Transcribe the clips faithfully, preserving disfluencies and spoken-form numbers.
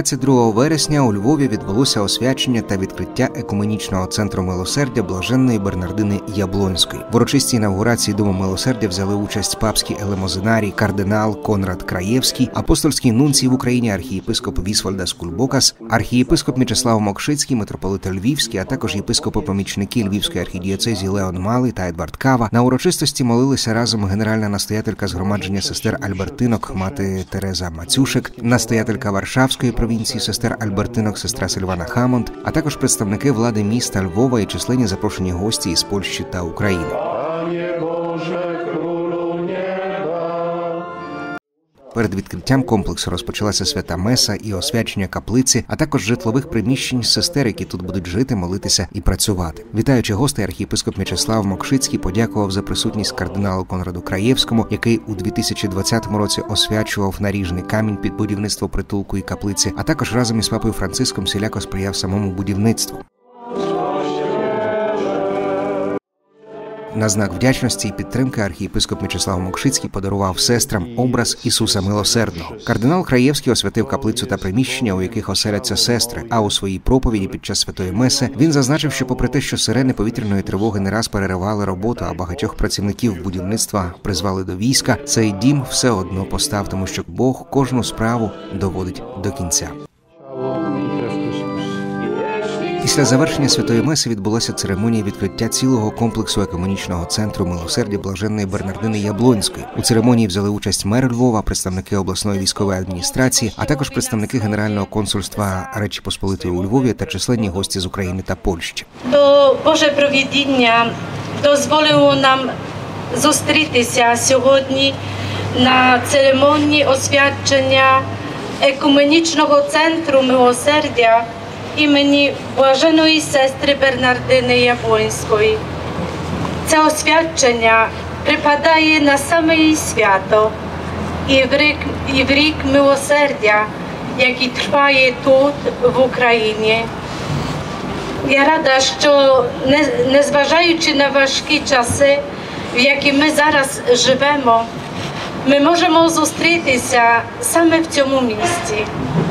двадцять другого вересня у Львові відбулося освячення та відкриття екуменічного центру милосердя Блаженної Бернардини Яблонської. В урочистій інавгурації Дому милосердя взяли участь папський елемозинарій, кардинал Конрад Краєвський, апостольський нунцій в Україні архієпископ Вісвальдас Кульбокас, архієпископ Мічеслав Мокшицький, митрополит Львівський, а також єпископи-помічники Львівської архідієцезії Леон Малий та Едвард Кава. На урочистості молилися разом генеральна настоятелька згромадження сестер Альбертинок, мати Тереза Мацюшек, настоятелька Варшавської провінції сестер Альбертинок, сестра Сильвана Хамонд, а також представники влади міста Львова і численні запрошені гості із Польщі та України. Перед відкриттям комплексу розпочалася свята меса і освячення каплиці, а також житлових приміщень сестер, які тут будуть жити, молитися і працювати. Вітаючи гостей, архієпископ Мічеслав Мокшицький подякував за присутність кардиналу Конраду Краєвському, який у дві тисячі двадцятому році освячував наріжний камінь під будівництво притулку і каплиці, а також разом із папою Франциском всіляко сприяв самому будівництву. На знак вдячності і підтримки архієпископ Мічеслав Мокшицький подарував сестрам образ Ісуса Милосердного. Кардинал Краєвський освятив каплицю та приміщення, у яких оселяться сестри, а у своїй проповіді під час святої меси він зазначив, що попри те, що сирени повітряної тривоги не раз переривали роботу, а багатьох працівників будівництва призвали до війська, цей дім все одно постав, тому що Бог кожну справу доводить до кінця. Після завершення святої меси відбулася церемонія відкриття цілого комплексу екуменічного центру милосердя Блаженної Бернардини Яблонської. У церемонії взяли участь мер Львова, представники обласної військової адміністрації, а також представники Генерального консульства Речі Посполитої у Львові та численні гості з України та Польщі. То Боже провидіння дозволило нам зустрітися сьогодні на церемонії освячення екуменічного центру милосердя імені Блаженої сестри Бернардини Яблонської. Це освячення припадає на саме її свято і в рік, і в рік милосердя, який триває тут, в Україні. Я рада, що незважаючи на важкі часи, в які ми зараз живемо, ми можемо зустрітися саме в цьому місці.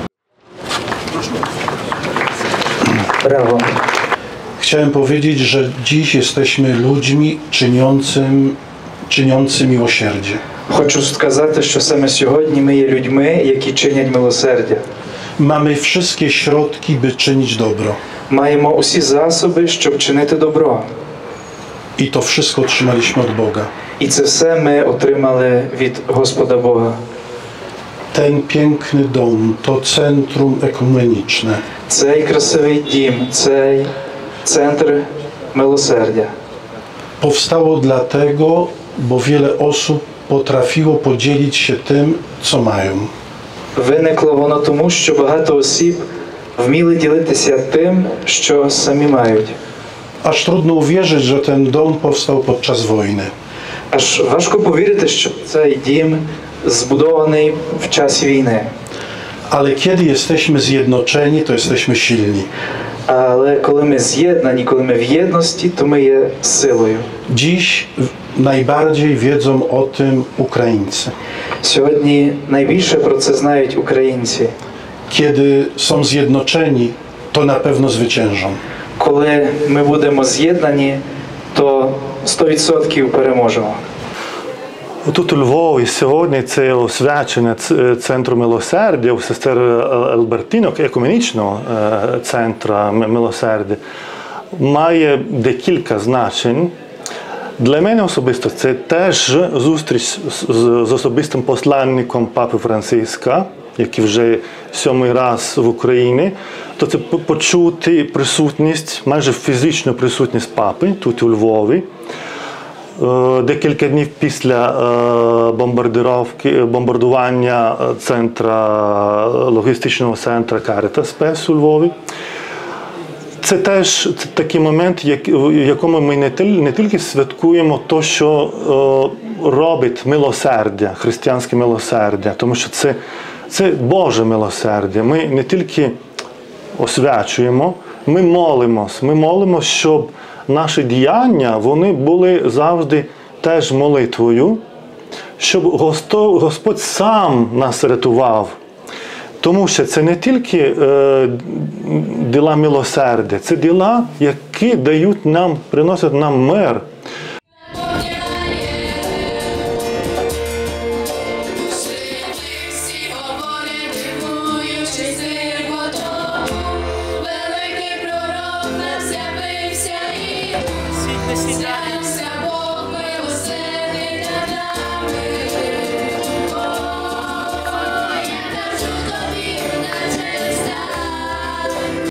Brawo. Chciałem powiedzieć, że dziś jesteśmy ludźmi czyniącym, czyniący miłosierdzie. Хочу сказати, що саме сьогодні ми є людьми, які чинять милосердя. Mamy wszystkie środki, by czynić dobro. Маємо усі засоби, щоб чинити добро. I to wszystko otrzymaliśmy od Boga. І це все ми отримали від Господа Бога. Ten piękny dom to centrum ekumeniczne. Цей красивий дім, цей центр милосердя. Powstało dlatego, bo wiele osób potrafiło podzielić się tym, co mają. Виникло воно тому, що багато осіб вміли ділитися тим, що самі мають. Aż trudno uwierzyć, że ten dom powstał podczas wojny. Аж важко повірити, що цей дім збудований в час війни. Ale kiedy jesteśmy zjednoczeni, to jesteśmy silni. Але коли ми з'єднані, коли ми в єдності, то ми є силою. Dziś najbardziej wiedzą o tym Ukraińcy. Сьогодні найбільше про це знають українці. Kiedy są zjednoczeni, to na pewno zwyciężą. Коли ми будемо з'єднані, то сто відсотків переможемо. Тут у Львові сьогодні це освячення центру милосердя у сестер Альбертинок, екуменічного центру милосердя, має декілька значень. Для мене особисто це теж зустріч з особистим посланником Папи Франциска, який вже сьомий раз в Україні, то це почути присутність, майже фізичну присутність Папи тут у Львові. Декілька днів після бомбардування центра, логістичного центру Caritas Spes у Львові. Це теж такий момент, в якому ми не тільки святкуємо те, що робить милосердя, християнське милосердя, тому що це, це Боже милосердя. Ми не тільки освячуємо, ми молимось, ми молимось, щоб наші діяння, вони були завжди теж молитвою, щоб Господь сам нас рятував. Тому що це не тільки е, діла милосердя, це діла, які дають нам, приносять нам мир. Світлий